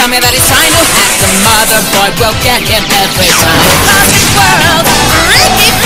tell me that he's trying to hack the motherboard. We'll get him every time. Lost his world, Ricky